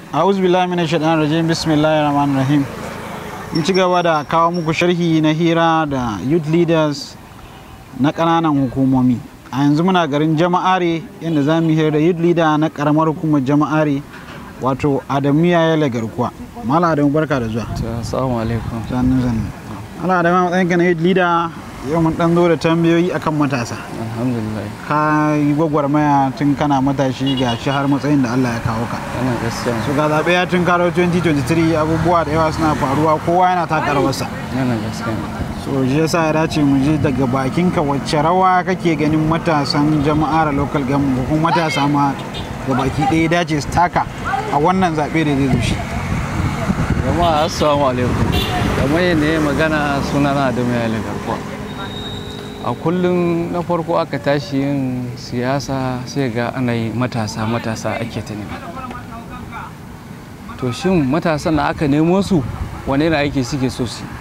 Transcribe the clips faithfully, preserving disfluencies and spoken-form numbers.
A'udhu billahi minash shaitanir rajim. Bismillahir rahmanir rahim. In ci gaba da kawo muku sharhi na hira da youth leaders na ƙananan hukumomi. A yanzu muna garin Jamaare yadda za mu hira da youth leader na ƙaramar hukumar Jamaare wato Adamu Yayala Garkuwa. Malam Adamu barka da zuwa. Assalamu alaikum. Sannu sannu. Malam Adamu a matsayinka na youth leader yau mun dan zo da tambayoyi akan matasa. Alhamdulillah. Ka yi gwagwarmaya tun kana matashi ga shi har matsayin da Allah ya kawo ka. Ana gaskiya. So ga zaɓe ya tun karo twenty twenty-three abubuwa da yawa suna faruwa kowa yana taka rawarsa. Ana gaskiya. So shi yasa ya dace mu je daga bakinka wacce rawa kake ganin matasan Jama'are local government ko kuma matasa ma ga baki ɗaya dace su taka a wannan zaɓe da zai zo shi. Jama'a assalamu alaikum. Kamar yadda ya magana sunana Adamu Yayala Garkuwa. A kullum na farko aka tashi yin siyasa sai ga ana yi matasa matasa ake ta nema. To shin matasan da aka nemo su wane irin aiki suke so su?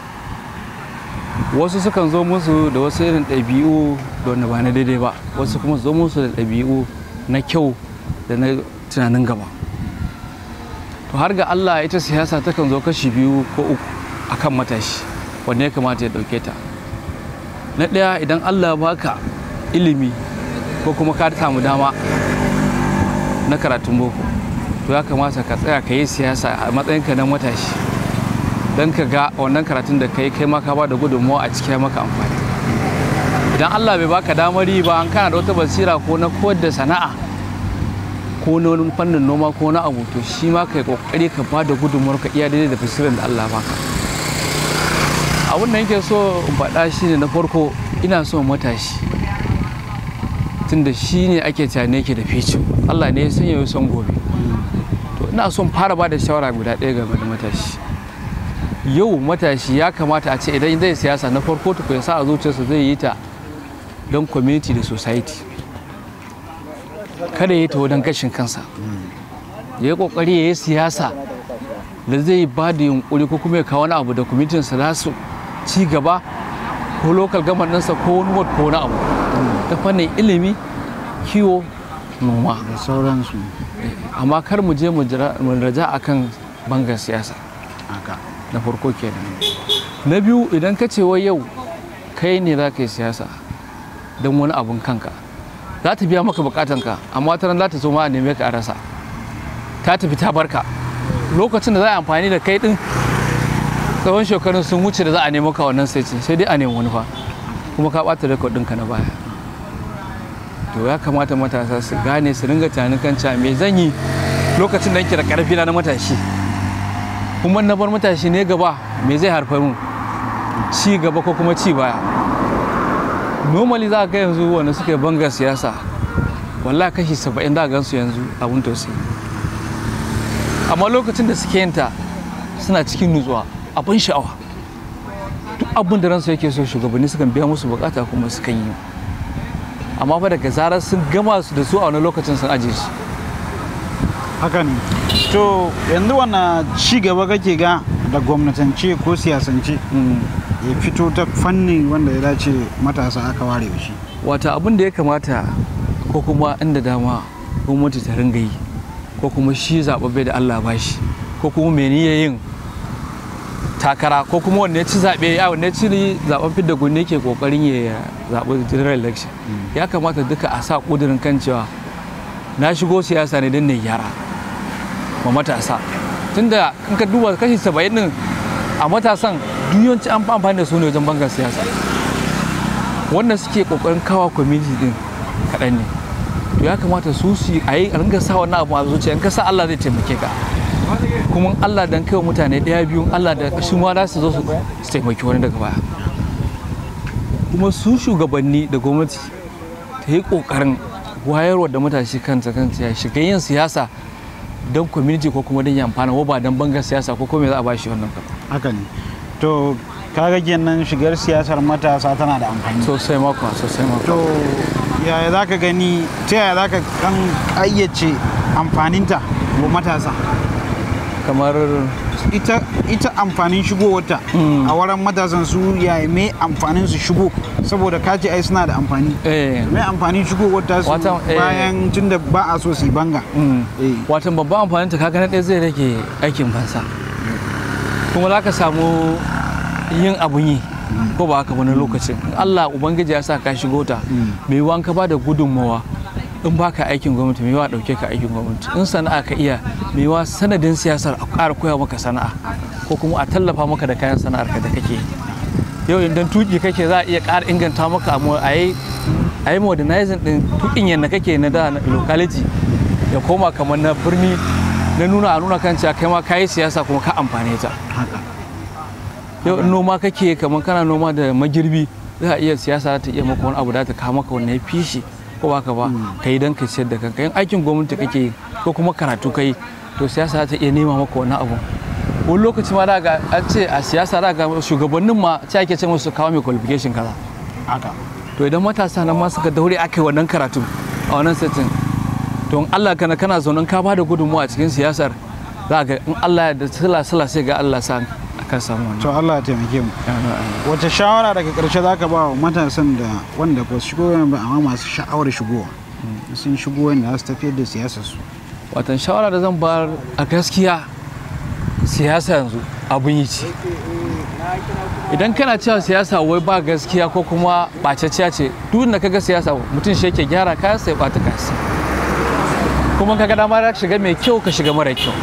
Wasu sukan zo musu da wasu irin ɗabi'u da wanda ba na daidai ba, wasu kuma zo musu da ɗabi'u na kyau da na tunanin gaba. To har ga Allah ita siyasa takan zo kashi biyu ko uku akan matashi wanda ya kamata ya ɗauke ta. Na ɗaya idan Allah baka ilimi ko kuma ka samu dama na karatun boko to ya kamata ka tsaya ka yi siyasa a matsayinka na matashi don ka ga wannan karatun da ka yi kai ma ka ba da gudunmawa a cikin maka amfani. Idan Allah bai baka damari ba an kana da wata basira ko na koyar da sana'a ko na wani fannin noma ko na abu to shi ma ka yi kokari ka ba da gudunmawar ka iya daidai da basirar da Allah baka. Abin da yake so in faɗa shi ne na farko ina son matashi tunda shi ne ake tane yake da fice Allah ne ya san yau son gobe to ina son fara ba da shawara guda ɗaya game da matashi. Yau matashi ya kamata a ce idan zai siyasa na farko to ya sa a zuciyarsa zai yi ta don community da society kada ya yi ta wajen gashin kansa ya yi kokari ya yi siyasa da zai ba da yunkuri ko kuma ya kawo wani abu da kwamitinsa za su ci gaba ko local government ɗinsa ko wani ward ko wani abu ta fannin ilimi kiwo noma da sauransu. amma kar mu je mu raja akan bangar siyasa Haka. na farko kenan. Na biyu idan ka ce wai yau kai ne za ka yi siyasa don wani abun kanka za ta biya maka bukatanka amma ta ran za ta zo ma a neme ka a rasa ta tafi ta barka lokacin da za a amfani da kai din tsawon shekarun sun wuce da za a nemo ka wannan sai sai dai a nemi wani fa kuma ka bata rekod ɗinka na baya. To ya kamata matasa su gane su ringa tunanin kan cewa me zan yi lokacin da nake da karfi na matashi kuma na bar matashi ne gaba me zai harfar mun ci gaba ko kuma ci baya. Normally za ka yanzu wanda suke bangar siyasa wallahi kashi saba'in da gansu yanzu abun tausayi amma lokacin da suke yinta suna cikin nutsuwa abin sha'awa duk abin da ransu yake so shugabanni sukan biya musu bukata kuma sukan yi amma fa daga zarar sun gama su da su a wani lokacin sun aje shi. Haka ne. To yanzu wannan ci gaba kake ga da gwamnatance ko siyasance ya fito ta fannin wanda ya dace matasa aka ware shi. Wata abin da ya kamata ko kuma inda dama gwamnati ta ringa yi ko kuma shi zaɓaɓɓe da Allah ba shi ko kuma mai niyyar yin takara ko kuma wanda ya ci zaɓe ya wanda ya ci zaɓen fidda gwani ke ƙoƙarin ya zaɓi general election ya kamata duka a sa ƙudurin kan cewa na shigo siyasa ne don na gyara ma matasa tunda in ka duba kashi saba'in ɗin a matasan duniyanci an amfani da su ne wajen bangar siyasa wanda suke ƙoƙarin kawo community ɗin kaɗan ne. To ya kamata su su a yi a ringa sa wannan abu a zuciya in ka sa Allah zai taimake ka kuma Allah dan kai mutane ɗaya biyu Allah da shi ma za su zo su taimaki wani daga baya kuma su shugabanni da gwamnati ta yi ƙoƙarin wayarwa da matashi kanta kanta ya shiga yin siyasa don community ko kuma don ya amfana ko ba don bangar siyasa ko kuma za a ba shi wannan kafa. Haka ne. To kaga kenan shigar siyasar matasa tana da amfani sosai mako sosai mako. To yaya za ka gani ta yaya za ka kan ayyace amfaninta wa matasa? kamar ita ita amfanin shigowarta a wurin matasan su ya me amfanin su shigo saboda kaji ai suna da amfani me amfanin shigowarta su bayan tunda ba a so su banga watan babban amfanin ta kaga na ɗaya zai rage aikin fansa kuma za ka samu yin abun yi ko ba haka wani lokacin Allah ubangiji ya sa ka shigo ta mai yiwuwa ka ba da gudunmawa in baka aikin gwamnati mai yiwuwa dauke ka aikin gwamnati in sana'a ka iya mai yiwuwa sanadin siyasar a ƙara koya maka sana'a ko kuma a tallafa maka da kayan sana'ar ka da kake yau idan tuki kake za a iya ƙara inganta maka a yi a yi modernizing din tukin yadda kake na da locality ya koma kamar na birni na nuna a nuna kan cewa kai ma kayi siyasa kuma ka amfane ta yau in noma kake kamar kana noma da magirbi za a iya siyasa ta iya maka wani abu da ta kawo maka wannan ya fishi ko baka ba ka yi don ka siyar da kanka yin aikin gwamnati kake ko kuma karatu kai to siyasa ta iya nema maka wannan abu wani lokaci ma daga an ce a siyasa daga shugabannin ma ce ake ce musu kawo mai qualification kaza to idan matasa nan ma suka daure aka yi wannan karatu a wannan setting to in Allah kana kana zaune ka ba da gudunmuwa a cikin siyasar za ga in Allah ya da sala sala sai ga Allah sa kan samu wannan. To Allah ya taimake mu. Wace shawara daga ƙarshe zaka ba wa matasan da wanda ba su shigo ba amma masu sha'awar shigowa sun shigo wanda za su tafiyar da siyasar su. Watan shawara da zan bayar a gaskiya siyasa yanzu abun yi ce. Idan kana cewa siyasa wai ba gaskiya ko kuma ɓacacciya ce duk da kaga siyasa mutum shi yake gyara kayan sai ɓata kayansa. Kuma kaga dama ka shiga mai kyau ka shiga mara kyau.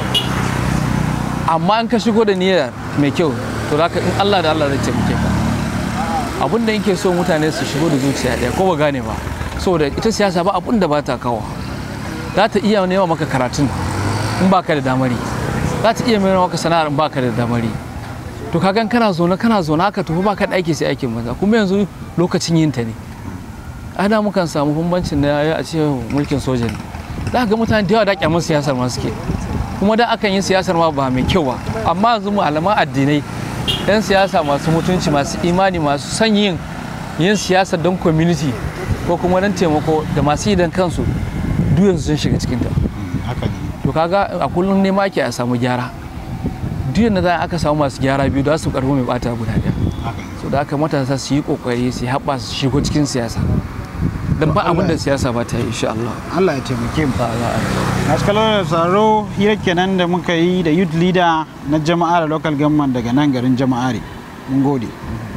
Amma in ka shigo da niyyar mai kyau to zaka in Allah da Allah zai taimake ka abin da yake so mutane su shigo da zuciya ɗaya ko ba gane ba saboda ita siyasa ba abin da ba ta kawo za ta iya nema maka karatun in baka da damari za ta iya nema maka sana'ar in baka da damari to kagan kana zaune kana zaune haka to baka da aiki sai aikin banza kuma yanzu lokacin yin ta ne ana mukan samu bambancin da a ce mulkin soja ne za ga mutane da yawa da kyamun siyasar ma suke kuma da akan yi siyasar ma ba mai kyau ba amma yanzu malaman addinai yan siyasa masu mutunci masu imani masu son yin yin siyasa don community ko kuma don taimako da masu yi don kansu duk yanzu sun shiga cikin ta to kaga a kullum ne ma ake a samu gyara duk yanda za aka samu masu gyara biyu da su karbi mai bata guda ɗaya so da aka matasa su yi kokari su haɓa su shigo cikin siyasa dan ba abin da siyasa ba ta yi insha Allah. Allah ya taimake mu. Masu kallon da tsaro hira kenan da muka yi da youth leader na Jamaare local government daga nan garin Jamaare. Mun gode.